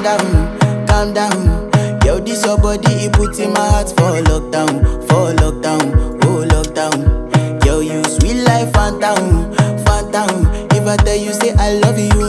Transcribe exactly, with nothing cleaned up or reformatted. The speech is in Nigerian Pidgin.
down, calm down. Yo, this your body, it puts in my heart for lockdown, for lockdown, oh lockdown. Yo, you sweet life, phantom, phantom. If I tell you say I love you